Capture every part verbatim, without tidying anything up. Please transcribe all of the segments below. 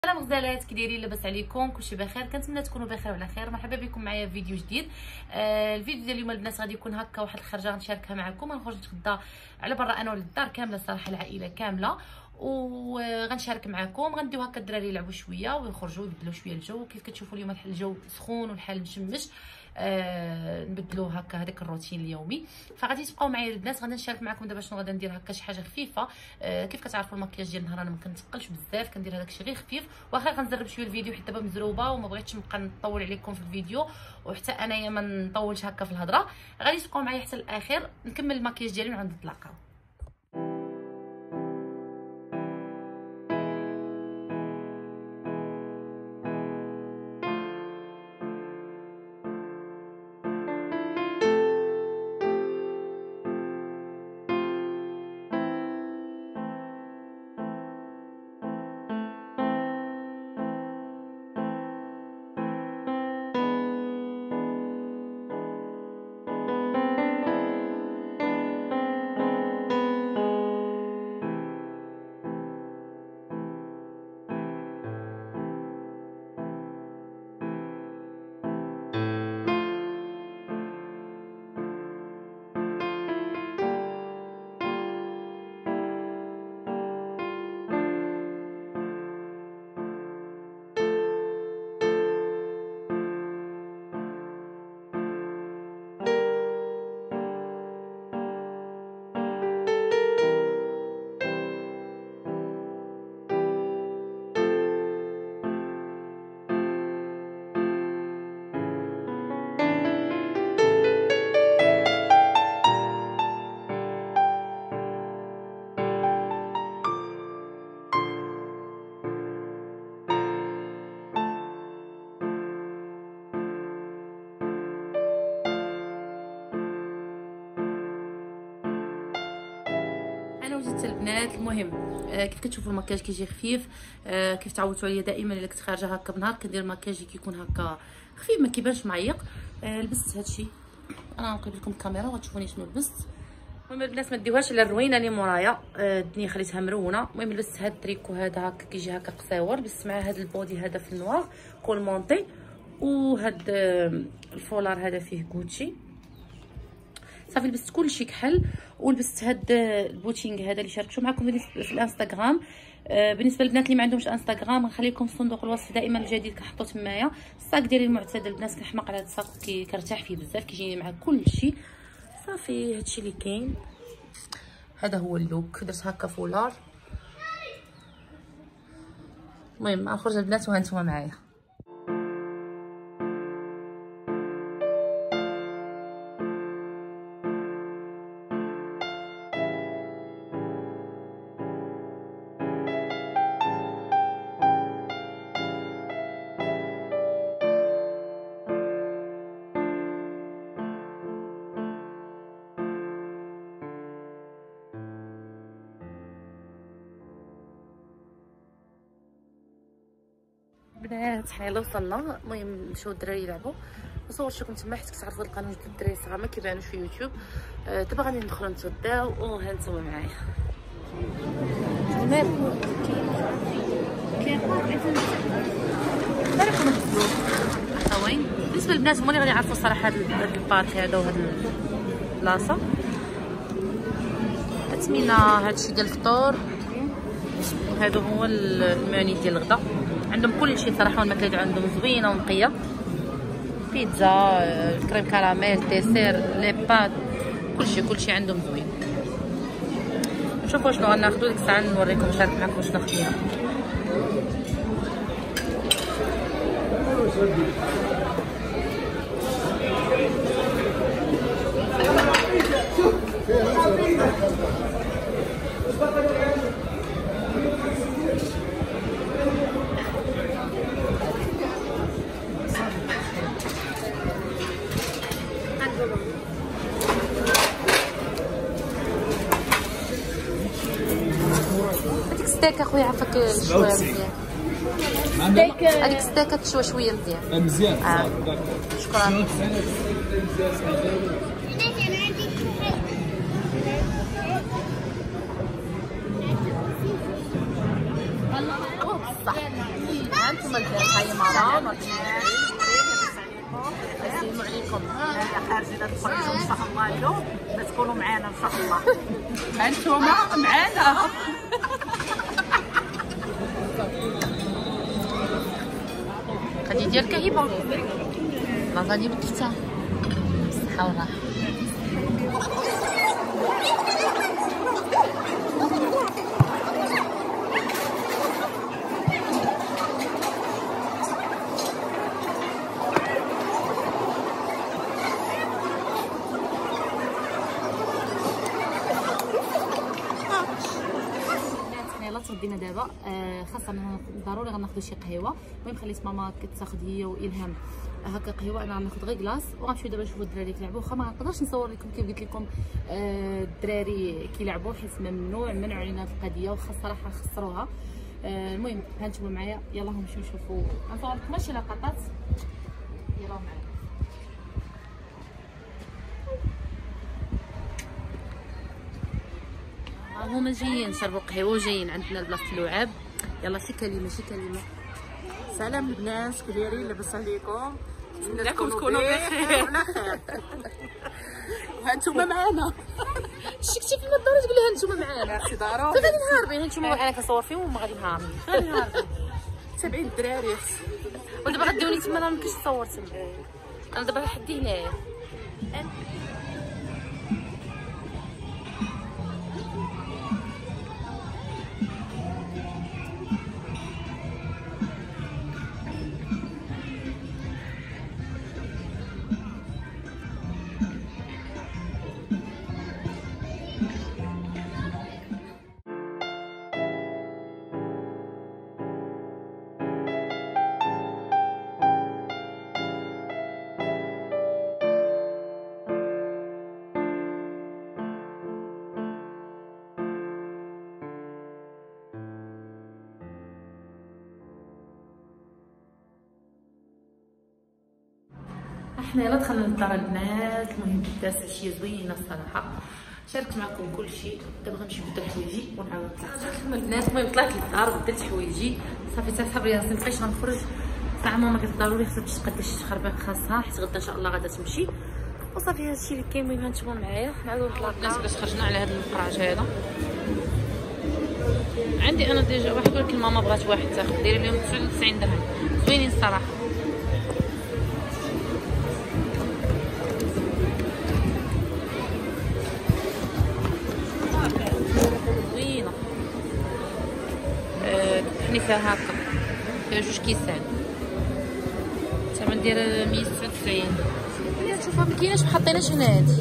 سلام غزالات، كي دايرين؟ لاباس عليكم؟ كلشي بخير؟ كنتمنى تكونوا بخير وعلى خير. مرحبا بكم معايا في فيديو جديد. آه الفيديو ديال اليوم البنات غادي يكون هكا واحد الخرجه غنشاركها معكم. غنخرج نتغدى على برا انا والدار كامله، الصراحه العائله كامله، وغنشارك معكم. غنديو هكا الدراري يلعبوا شويه ويخرجوا يبدلوا شويه الجو. كيف كتشوفوا اليوم الجو سخون والحال مشمش، آه نبدلوا هكا هذاك الروتين اليومي. فغادي تبقاو معايا البنات. غادي نشارك معكم دابا شنو غادي ندير، هكا شي حاجه خفيفه. آه كيف كتعرفوا المكياج ديال النهار انا ما كنتقلش بزاف، كندير هذاك الشيء غير خفيف. واخا غنزرب شويه الفيديو حيت دابا مزروبه وما بغيتش نبقى نطول عليكم في الفيديو، وحتى انايا ما نطولش هكا في الهضره. غادي تبقاو معايا حتى الاخر نكمل المكياج ديالي وعند نتلاقاو. انا وجدت البنات. المهم آه كيف كتشوفوا المكياج كيجي خفيف. آه كيف تعودتوا عليا دائما الا كنت خارجه هكا بنهار كندير المكياج كيكون هكا خفيف، ما كيبانش معيق. آه لبست هادشي، انا نقلب لكم الكاميرا وغتشوفوني شنو لبست. المهم البنات ما ديوهاش على الروينه اللي مورايا، آه الدنيا خليتها مرونه. المهم لبست هاد التريكو هذا هكا كيجي هكا قصيور، لبست معاه هاد البودي هذا في النوار كول مونطي، وهاد آه الفولار هذا فيه غوتشي. صافي لبست كلشي كحل، ولبست هاد البوتينغ هذا اللي شاركته معكم في الانستغرام. آه بالنسبه للبنات اللي ما عندهمش انستغرام غنخلي لكم في صندوق الوصف دائما الجديد كنحطو تمايا. الصاك ديالي المعتاد البنات كنحماق على هاد الصاك، كنرتاح فيه بزاف، كيجيني مع كلشي. صافي هادشي اللي كاين، هذا هو اللوك. درت هكا فولار. المهم غنخرج البنات وهانتوما معايا. بنات حنا يلا وصلنا. المهم مشاو الدراري يلعبوا، صورت لكم تما حيت كتعرفوا القانون ديال الدراري الصغار ما كيبانوش في يوتيوب. آه دابا غادي ندخلوا نتغداو وها نتوما معايا. المال وين بالنسبه للبنات هما اللي غادي يعرفوا الصراحه هذا البارك هذا وهاد البلاصه. تسمينا هادشي ديال الفطور، هادو هو الماني ديال الغدا. عندهم كل شيء صراحه، والماكله ديالهم عندهم زوينه ونقيه. بيتزا، الكريم كراميل، ديسير، لي بات، كلشي كلشي عندهم زوين. نشوفوا شنو غناخذوا ديك الساعه نوريكم، نشارك معكم شنو خدينا. هذيك ستيك اخويا عافاك شويه مزيان. ستيك هذيك ستيك تشوى شويه مزيان مزيان. آه. شكرا. صح زوينه. ها انتم البنات هاي مرا السلام عليكم. هيا خارجين نخرجوا ان شاء الله اليوم، تكونوا معنا ان شاء الله. انتم معنا. غادي ديالك هبه لازاني بالكفته بالصحه والراحه. تغدينا دابا آه خاصه ضروري غناخذوا شي قهوه. المهم خليت ماما كتاخذ هي والهام هكا قهوه، انا غناخذ غير كلاص وغنمشيو دابا نشوفوا الدراري كيلعبوا. واخا ما نقدرش نصور لكم كيف قلت لكم آه الدراري كيلعبوا حيت ممنوع منعوا علينا هذه القضيه، واخا الصراحه خسروها. آه المهم ها نتوما معايا، يلاه نمشيو نشوفوا نصور لكم ماشي لقطات. يلاه معايا هما جايين نشربوا قهوه وجايين عندنا لبلاصه اللعاب. يلا شي كلمه شي كلمه. سلام البنات، كي دايرين؟ لاباس عليكم؟ نتمنى تكونوا بخير وعلى خير. هانتوما معانا. شفتي فيما الدار تقول لها هانتوما معانا. سي ضروري غادي نهاربين هانتوما انا كنصور فيهم وما غادي نهاربين. غادي نهاربين تابعين الدراري. ودابا غديوني تما ما يمكنش نصور تما. انا دابا حدي هنايا. احنا يلا دخلنا للدار البنات. المهم دازت عشيه زوينه الصراحه، شاركت معكم كل شيء. دابا غنمشي نبدل حوايجي ونعاود نطلع البنات. المهم طلعت للدار بدلت حوايجي صافي حتى صبري راسي مبقيتش غنخرج. ساعه ماما قالت ضروري خصها تقدر شي خربيق خاصها حيت غدا ان شاء الله غادا تمشي وصافي. هادشي اللي كاين. المهم هانتوما معايا نعاودو نطلعوا البنات باش خرجنا على هذا المقراج هذا. عندي انا ديجا واحد قال لك ماما بغات واحد تاخذ ديري لهم تسعة وتسعين درهم زوينين الصراحه. زوينه أه حنيفه هكا فيها جوج كيسان. الثمن ديال مية وتسعة وتسعين. ملي تشوفها مكايناش محطيناش هنا هادي.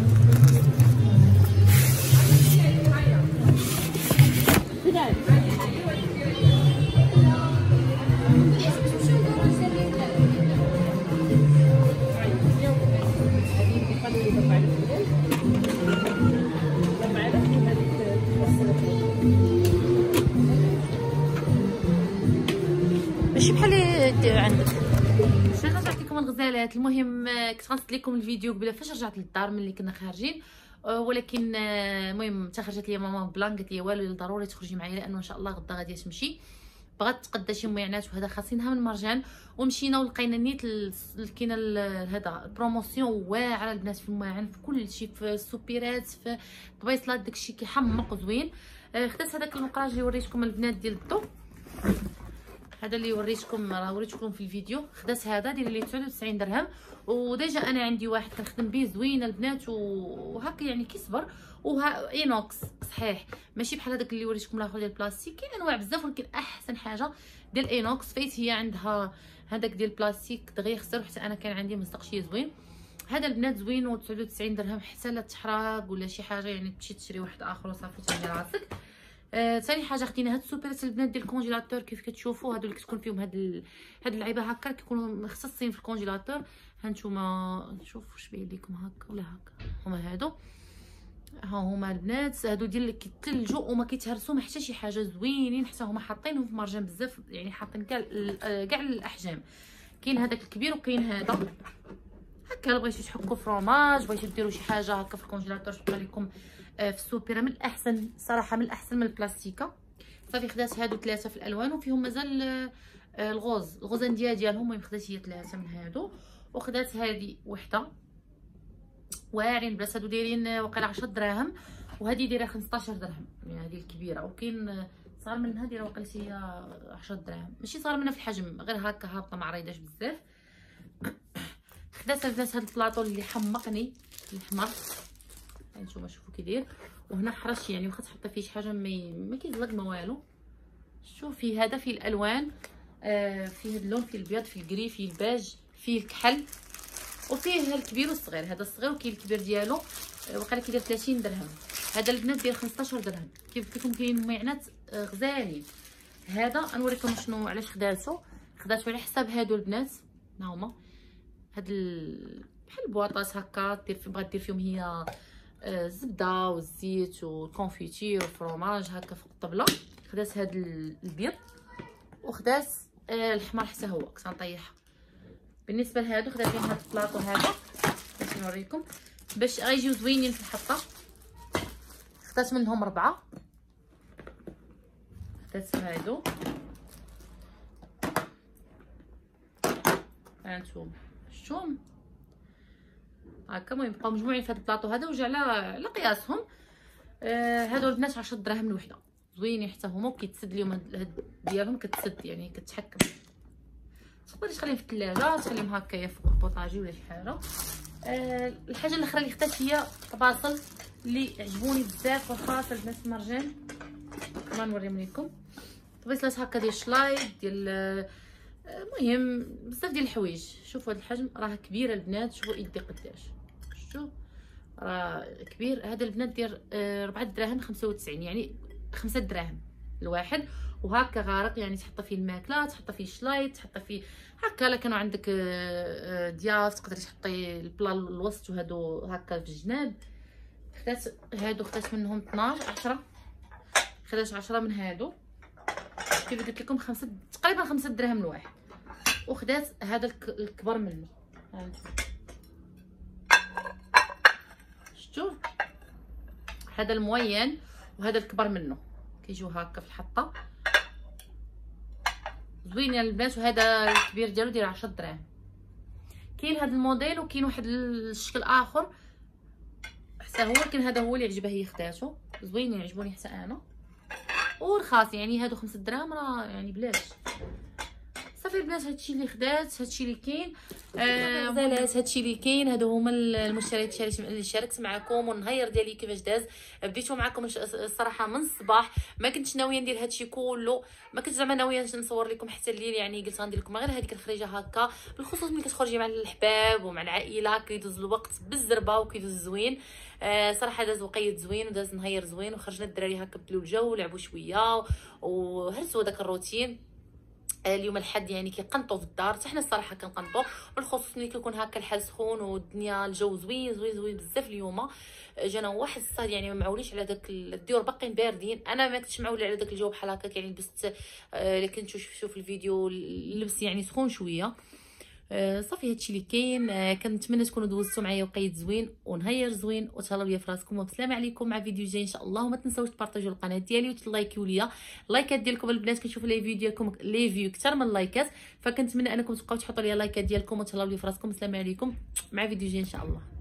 ماشي بحال اللي عندك. شنو نعطيكم الغزالات. المهم كنت غنسد لكم الفيديو قبيله فاش رجعت للدار ملي كنا خارجين، ولكن المهم حتى خرجت لي ماما بلان قالت لي والو ضروري تخرجي معايا لانه ان شاء الله غدا غادي تمشي. بغات تقدى شي ميعنات وهذا خاصينها من مرجان. ومشينا ولقينا نيت كاينه هذا البروموسيون واعره البنات في الماعن في كل شيء، في السوبيرات في طبيصلات داكشي كيحمق زوين. خدات هذاك المقراج اللي وريتكم البنات ديال الضو، هذا اللي وريتكم راه وريتكم في الفيديو. خدات هذا داير لي تسعة وتسعين درهم. وديجا انا عندي واحد كنخدم به زوين البنات وهكا يعني كيصبر وها اينوكس صحيح ماشي بحال هذاك اللي وريتكم الاخر ديال البلاستيك. كاين انواع بزاف ولكن احسن حاجه ديال اينوكس. فايت هي عندها هذاك ديال البلاستيك دغيا خسر حتى انا كان عندي مصدق شي زوين. هذا البنات زوين و تسعة وتسعين درهم حتى لا تحرق ولا شي حاجه يعني تمشي تشري واحد اخر وصافي تعني راسك. ثاني آه، حاجه خدينا هاد السوبرات البنات ديال الكونجيلاتور كيف كتشوفوا هادو اللي كتكون فيهم هاد ال... هاد اللعيبه هكا كيكونوا مخصصين في الكونجيلاتور. هانتوما شوفوا واش باين لكم هكا ولا هكا هما هادو ها هما البنات. هادو ديال اللي كيتلجوا وما كيتهرسوا ما حتى شي حاجه زوينين حتى هما حاطينهم في مرجان بزاف يعني حاطين كاع كاع الاحجام. كاين هذاك الكبير وكاين هذا هكا. بغيتو تحكوا فرomage بغيتو ديروا شي حاجه هكا في الكونجيلاتور تبقى لكم في السوبيره من الاحسن صراحه من الاحسن من البلاستيكه. صافي خدات هادو ثلاثه في الالوان وفيهم مازال آه الغوز الغوزان ديال ديالهم. المهم خدات هي ثلاثه من هادو، وخدات هذه وحده واعرين بلاص. هادو دايرين واقيلا عشرة دراهم، وهذه دايره خمسطاش درهم يعني هذه الكبيره. وكاين صغار منها دايره واقيلا هي عشرة دراهم، ماشي صغار منها في الحجم، غير هكا هابطه ما عريضاش بزاف. خدات البنات هاد البلاطو اللي حمقني الاحمر، هانتوما شوفوا كي داير. وهنا حرش يعني واخا تحطي فيه شي حاجه ما ما كيزلق ما والو. شوفي هذا فيه الالوان، آه فيه اللون، فيه الابيض، فيه الكري، فيه الباج، فيه الكحل، وفيه الكبير والصغير. هذا الصغير وكاين الكبير ديالو وقيلا كيدير ثلاثين درهم. هذا البنات ديال خمسطاش درهم. كيف قلت لكم كاين ميعنات غزالين. هذا نوريكم شنو علاش خداتو. خداتو على حساب هادو البنات، ها هما هاد ال... بحال البواطات هكا دير في بغات دير فيهم هي الزبده والزيت والكونفيتير والفرomاج هكا فوق الطبله. خدات هاد البيض وخدات الحمر حتى هو كنت نطيحها. بالنسبه لهادو خدات فيهم هاد البلاطو هذا باش نوريكم باش غيجيو زوينين في الحطه. خدات منهم ربعه، خدات هادو هانتوما شتوهم هكا. المهم بقاو مجموعين في هاد البلاطو هذا وجا على على قياسهم. آه هادو البنات عشرة دراهم الوحده، زوينين حتى هما وكيتسد ليهم هاد ديالهم كتسد يعني كتحكم. تقدري تخليهم في الثلاجه، تخليهم هكايا فوق البوطاجي ولا شي حاجه. آه الحاجه الاخرى اللي خدات هي طباصل اللي عجبوني بزاف وخاصه البنات المرجان. ما نوريهم لكم طبيصلات هكا ديال شلايد ديال المهم بزاف ديال الحوايج. شوفوا هذا الحجم راه كبيره البنات، شوفوا يدي قداش شفتوا راه كبير. هذا البنات دير ربعة دراهم خمسة وتسعين يعني خمسة دراهم الواحد. وهكا غارق يعني تحطي فيه الماكله، تحطي فيه شلايط، تحطي فيه هكا. الا كانوا عندك دياف تقدري تحطي البلا الوسط وهادو هكا في الجناب. خدات هادو خدات منهم اثناش عشرة، خدات عشرة من هادو كيف قلت لكم خمسة تقريبا خمسة دراهم الواحد. وخدات هذا الكبر منه شفتوا هذا الموين وهذا الكبر منه كيجيو هكا في الحطه زوينين البنات. وهذا الكبير ديالو ديال عشرة دراهم. كاين هذا الموديل وكاين واحد الشكل اخر حتى هو، لكن هذا هو اللي عجبها هي خداتو زوينين عجبوني حتى انا ورخاص يعني. هادو خمسة دراهم راه يعني بلاش. صافي البنات هادشي اللي خدات، هادشي اللي كاين. آه غزالات هادشي اللي كاين. هادو هما المشتريات اللي شاركت معكم. والنهار ديالي كيفاش داز بديتو معكم الصراحه من الصباح. ما كنتش ناويه ندير هادشي كله، ما كنت زعما ناويه نصور لكم حتى الليل يعني. قلت غندير لكم غير هذيك الخريجه هكا، بالخصوص ملي كتخرجي مع الحباب ومع العائله كيدوز الوقت بالزربه وكيدوز زوين. آه صراحه داز وقيت زوين وداز نهار زوين، وخرجنا الدراري هكا بدلوا الجو ولعبوا شويه وهرسوا داك الروتين. اليوم الحد يعني كيقنطوا في الدار، حتى حنا الصراحه كنقنطوا، بالخصوص ملي كيكون هكا الحال سخون والدنيا الجو زوين زوين زوين بزاف. اليوم جانا واحد الصهد يعني ما معوليش على داك الديور باقيين باردين. انا ما كنتش معوله على داك الجو بحال هكا يعني. لبست اللي كنتو شفتو في الفيديو اللبس يعني سخون شويه. آه صافي هادشي اللي كاين. آه كنتمنى تكونوا دوزتوا معايا وقيت زوين ونهار زوين. وتهلاو ليا في راسكم والسلام عليكم مع فيديو جاي ان شاء الله. وما تنساوش تبارطاجيو القناه ديالي وتلايكيو ليا. اللايكات ديالكم البنات كنشوف لي فيديو ديالكم لي فيو اكثر من اللايكات، فكنتمنى انكم تبقاو تحطوا لي اللايكات ديالكم. وتهلاو ليا في راسكم. السلام عليكم مع فيديو جاي ان شاء الله.